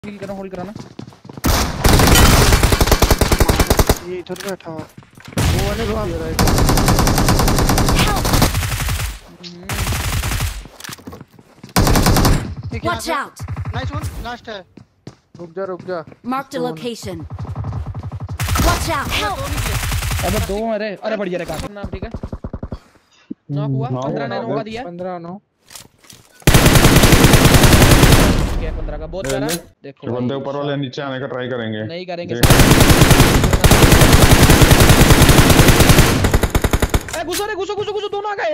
किल करना, होल्ड कराना। ये इधर बैठा हुआ वो वाले को दे रहा है। Watch out! Nice one, last है। रुक जा। Marked a location. Watch out! Help! अबे दो अरे बढ़िया रे काम ना। ठीक है, नॉक हुआ। 15 ने नॉक दिया। 15 नो 15 का बहुत प्यारा। देखो बंदे ऊपर वाले नीचे आने का ट्राई करेंगे। नहीं करेंगे। घुसो दोनों आ गए।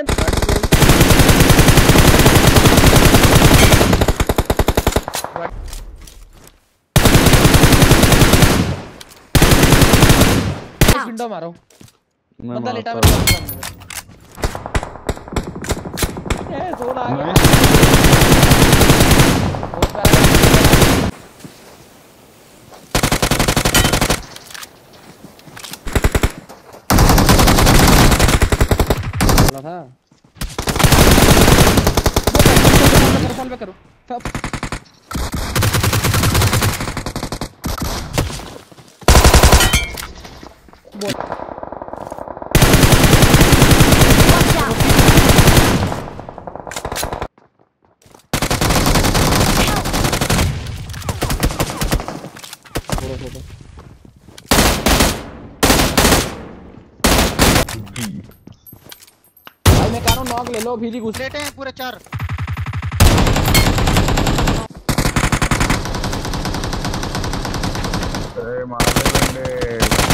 विंडो मारो, बंदा लेटा हुआ है। जोन आ गया। था फॉल बैक करो। भाई मैं कह रहा हूँ नॉक ले लो, भीजी घुस लेटे हैं पूरे 4। अरे मार ले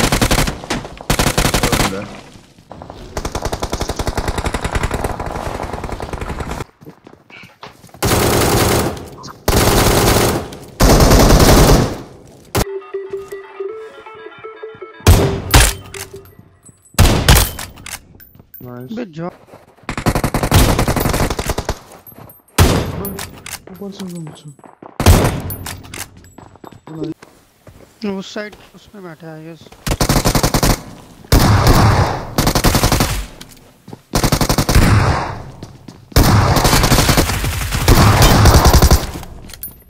बंदे। बे जा ऊपर से उस साइड उसमें बैठा है। यस